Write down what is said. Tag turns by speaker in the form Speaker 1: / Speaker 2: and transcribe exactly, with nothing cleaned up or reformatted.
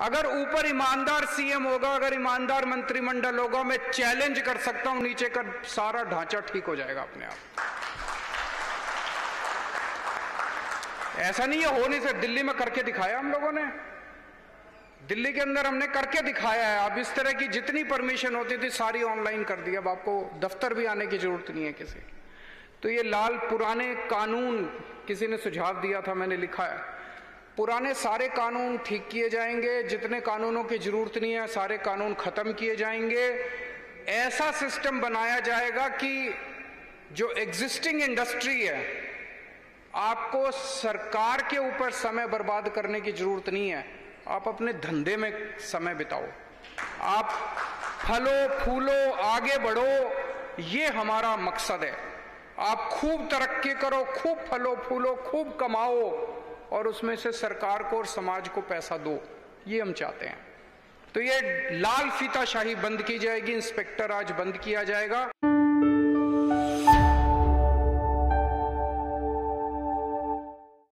Speaker 1: अगर ऊपर ईमानदार सीएम होगा, अगर ईमानदार मंत्रिमंडल होगा, मैं चैलेंज कर सकता हूं नीचे का सारा ढांचा ठीक हो जाएगा अपने आप। ऐसा नहीं है हो नहीं सकता। दिल्ली में करके दिखाया हम लोगों ने, दिल्ली के अंदर हमने करके दिखाया है। अब इस तरह की जितनी परमिशन होती थी सारी ऑनलाइन कर दी, अब आपको दफ्तर भी आने की जरूरत नहीं है किसी। तो ये लाल पुराने कानून, किसी ने सुझाव दिया था, मैंने लिखा है, पुराने सारे कानून ठीक किए जाएंगे, जितने कानूनों की जरूरत नहीं है सारे कानून खत्म किए जाएंगे। ऐसा सिस्टम बनाया जाएगा कि जो एग्जिस्टिंग इंडस्ट्री है, आपको सरकार के ऊपर समय बर्बाद करने की जरूरत नहीं है, आप अपने धंधे में समय बिताओ, आप फलो फूलो आगे बढ़ो, ये हमारा मकसद है। आप खूब तरक्की करो, खूब फलो फूलो, खूब कमाओ और उसमें से सरकार को और समाज को पैसा दो, ये हम चाहते हैं। तो ये लाल फीताशाही बंद की जाएगी, इंस्पेक्टर आज बंद किया जाएगा।